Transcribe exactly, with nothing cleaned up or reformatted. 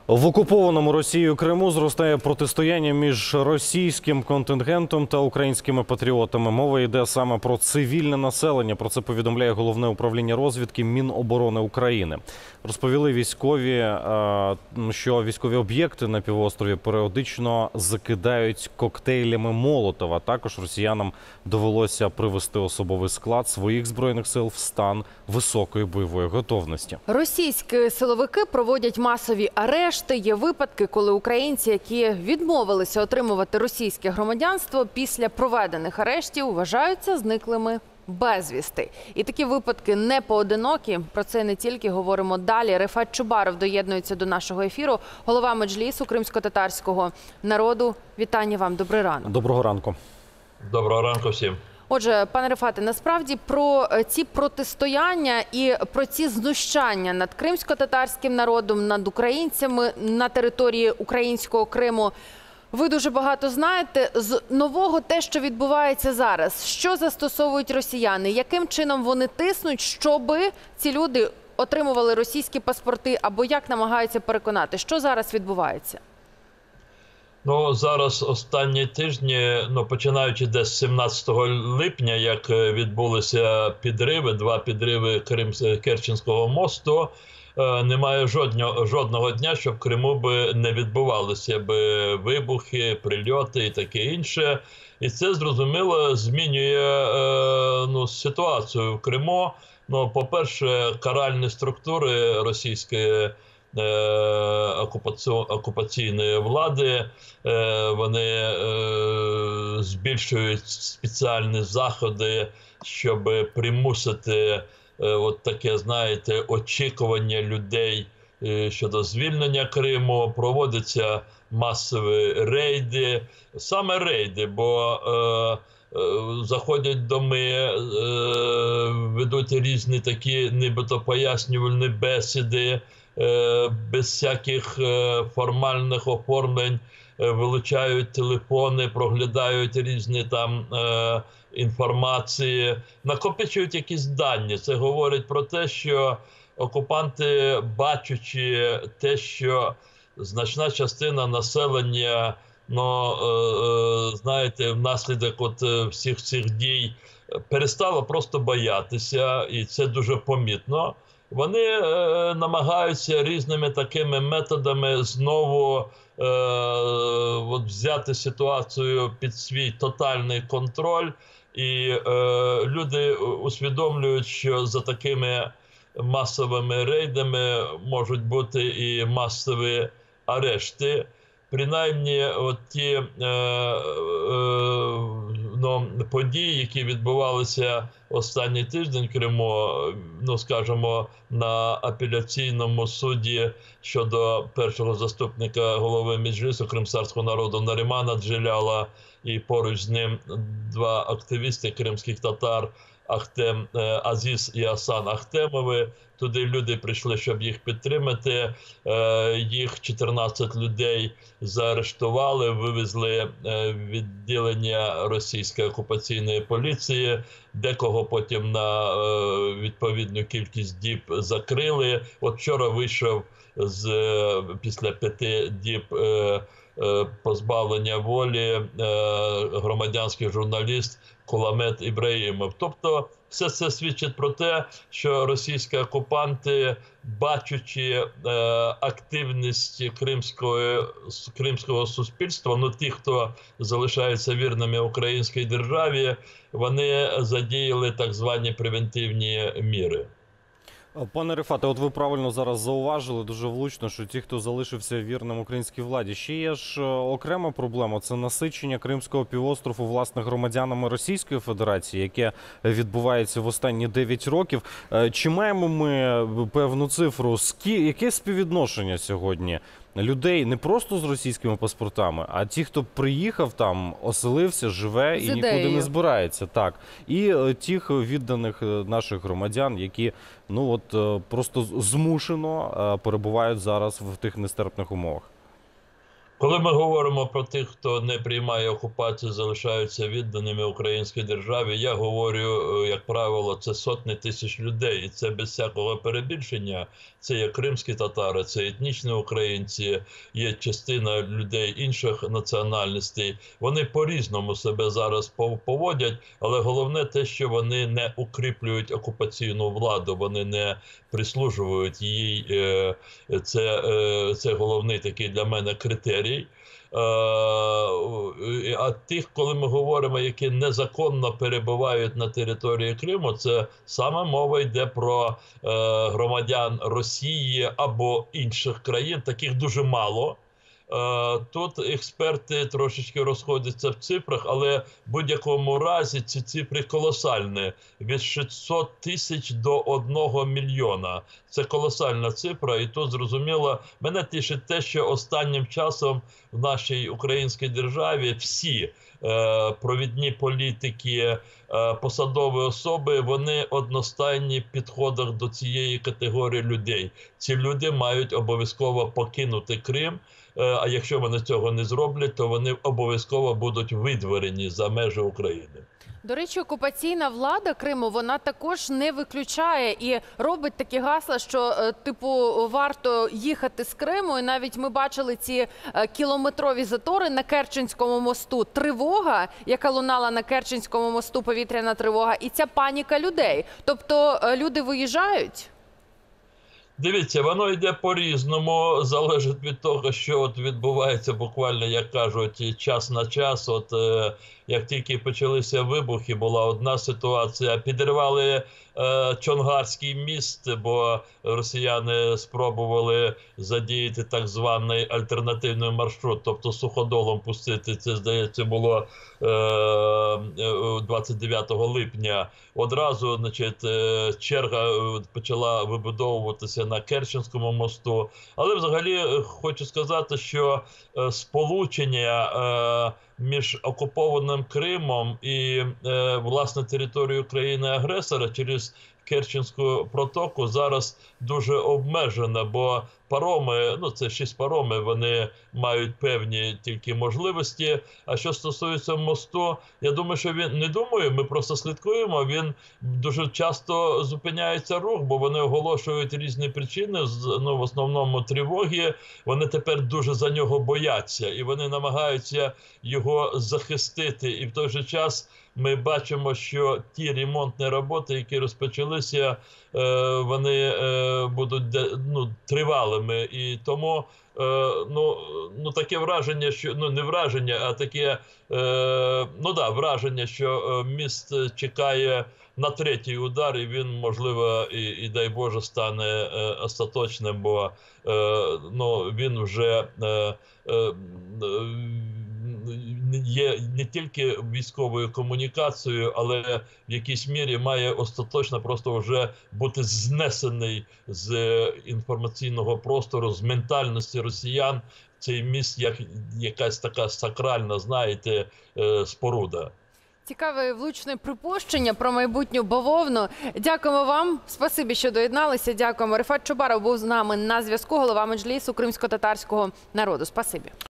В окупованому Росією Криму зростає протистояння між російським контингентом та українськими патріотами. Мова йде саме про цивільне населення. Про це повідомляє Головне управління розвідки Міноборони України. Розповіли військові, що військові об'єкти на півострові періодично закидають коктейлями Молотова. Також росіянам довелося привести особовий склад своїх збройних сил в стан високої бойової готовності. Російські силовики проводять масові арешти. Є випадки, коли українці, які відмовилися отримувати російське громадянство, після проведених арештів вважаються зниклими безвісти. І такі випадки не поодинокі. Про це не тільки говоримо далі. Рефат Чубаров доєднується до нашого ефіру. Голова Меджлісу кримсько-татарського народу. Вітання вам. Добрий ранок. Доброго ранку. Доброго ранку всім. Отже, пане Рефате, насправді про ці протистояння і про ці знущання над кримсько-татарським народом, над українцями на території українського Криму ви дуже багато знаєте. З нового те, що відбувається зараз, що застосовують росіяни, яким чином вони тиснуть, щоби ці люди отримували російські паспорти, або як намагаються переконати, що зараз відбувається? Ну, зараз останні тижні, ну, починаючи десь з сімнадцятого липня, як відбулися підриви, два підриви Кримсь- Керченського мосту, е, немає жодного, жодного дня, щоб в Криму би не відбувалися би вибухи, прильоти і таке інше. І це, зрозуміло, змінює е, ну, ситуацію в Криму. Ну, по-перше, каральні структури російської окупаційної влади, вони збільшують спеціальні заходи, щоб примусити от таке, знаєте, очікування людей щодо звільнення Криму. Проводяться масові рейди, саме рейди, бо заходять в доми, ведуть різні такі нібито пояснювальні бесіди, без всяких формальних оформлень, вилучають телефони, проглядають різні там інформації, накопичують якісь дані. Це говорить про те, що окупанти, бачачи те, що значна частина населення, ну, знаєте, внаслідок от всіх цих дій перестала просто боятися, і це дуже помітно. Вони е, намагаються різними такими методами знову е, от взяти ситуацію під свій тотальний контроль. І е, люди усвідомлюють, що за такими масовими рейдами можуть бути і масові арешти. Принаймні, от ті е, е, ну, події, які відбувалися останній тиждень в Криму, ну, скажімо, на апеляційному суді щодо першого заступника голови Меджлісу кримського народу Нарімана Джеляла і поруч з ним два активісти кримських татар Ахтем Азіз і Асан Ахтемови. Туди люди прийшли, щоб їх підтримати. Їх чотирнадцять людей заарештували, вивезли в відділення російської окупаційної поліції. Декого потім на відповідну кількість діб закрили. От вчора вийшов з, після п'яти діб позбавлення волі громадянський журналіст Куламет Ібраїмов. Тобто все це свідчить про те, що російські окупанти, бачачи е, активність кримського, кримського суспільства, ну ті, хто залишаються вірними українській державі, вони задіяли так звані превентивні міри. Пане Рефате, от ви правильно зараз зауважили, дуже влучно, що ті, хто залишився вірним українській владі. Ще є ж окрема проблема – це насичення Кримського півострову власне громадянами Російської Федерації, яке відбувається в останні дев'ять років. Чи маємо ми певну цифру? Яке співвідношення сьогодні людей не просто з російськими паспортами, а ті, хто приїхав там, оселився, живе і нікуди не збирається. Так. І тих відданих наших громадян, які ну от просто змушено перебувають зараз в тих нестерпних умовах. Коли ми говоримо про тих, хто не приймає окупацію, залишаються відданими українській державі, я говорю, як правило, це сотні тисяч людей. І це без всякого перебільшення. Це є кримські татари, це етнічні українці, є частина людей інших національностей. Вони по-різному себе зараз поводять, але головне те, що вони не укріплюють окупаційну владу, вони не прислужують їй. Це, це головний такий для мене критерій. А тих, коли ми говоримо, які незаконно перебувають на території Криму, це саме мова йде про громадян Росії або інших країн, таких дуже мало. Тут експерти трошечки розходяться в цифрах, але в будь-якому разі ці цифри колосальні. Від шістсот тисяч до одного мільйона. Це колосальна цифра. І тут, зрозуміло, мене тішить те, що останнім часом в нашій українській державі всі е, провідні політики, е, посадові особи, вони одностайні в підходах до цієї категорії людей. Ці люди мають обов'язково покинути Крим. А якщо вони цього не зроблять, то вони обов'язково будуть видворені за межі України. До речі, окупаційна влада Криму, вона також не виключає і робить такі гасла, що, типу, варто їхати з Криму. І навіть ми бачили ці кілометрові затори на Керченському мосту. Тривога, яка лунала на Керченському мосту, повітряна тривога, і ця паніка людей. Тобто люди виїжджають? Дивіться, воно йде по-різному, залежить від того, що от відбувається буквально, як кажуть, час на час. От е, як тільки почалися вибухи, була одна ситуація. Підірвали е, Чонгарський міст, бо росіяни спробували задіяти так званий альтернативний маршрут, тобто суходолом пустити. Це, здається, було е, двадцять дев'ятого липня. Одразу, значить, черга почала вибудовуватися на Керченському мосту. Але взагалі хочу сказати, що сполучення між окупованим Кримом і, власне, територією країни-агресора через Керченську протоку зараз дуже обмежена, бо пароми, ну це шість пароми, вони мають певні тільки можливості. А що стосується мосту, я думаю, що він, не думаю, ми просто слідкуємо, він дуже часто зупиняється рух, бо вони оголошують різні причини, ну в основному тривоги, вони тепер дуже за нього бояться і вони намагаються його захистити. І в той же час ми бачимо, що ті ремонтні роботи, які розпочалися, вони будуть ну, тривалими. І тому ну, ну, таке враження, що, ну не враження, а таке, ну да, враження, що міст чекає на третій удар, і він, можливо, і, і дай Боже, стане остаточним, бо ну, він вже є не тільки військовою комунікацією, але в якійсь мірі має остаточно просто вже бути знесений з інформаційного простору, з ментальності росіян. Цей міст як якась така сакральна, знаєте, споруда. Цікаве влучне припущення про майбутню бавовну. Дякуємо вам. Спасибі, що доєдналися. Дякуємо. Рифат Чубаров був з нами на зв'язку, голова Меджлісу кримсько-татарського народу. Спасибі.